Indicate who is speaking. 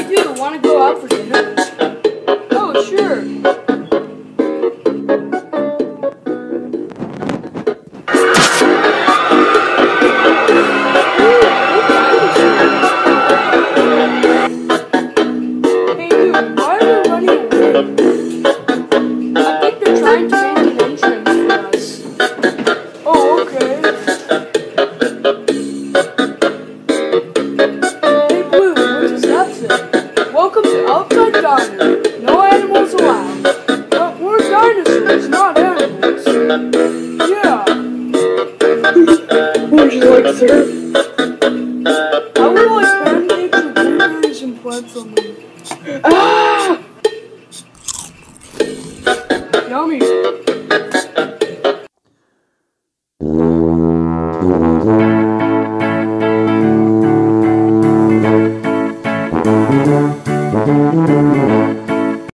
Speaker 1: do. Want to go out for dinner? Oh, sure. Hey, dude, why are they running away? I think they're trying to make an entrance for us. Oh, okay. Hey, Blue, what does that say? Welcome to Outside Diner. No animals allowed. But we're dinosaurs, not animals. Yeah.
Speaker 2: Would you like, sir?
Speaker 1: I would like pancakes with blueberries and plants on them.
Speaker 2: Ah!
Speaker 1: Yummy.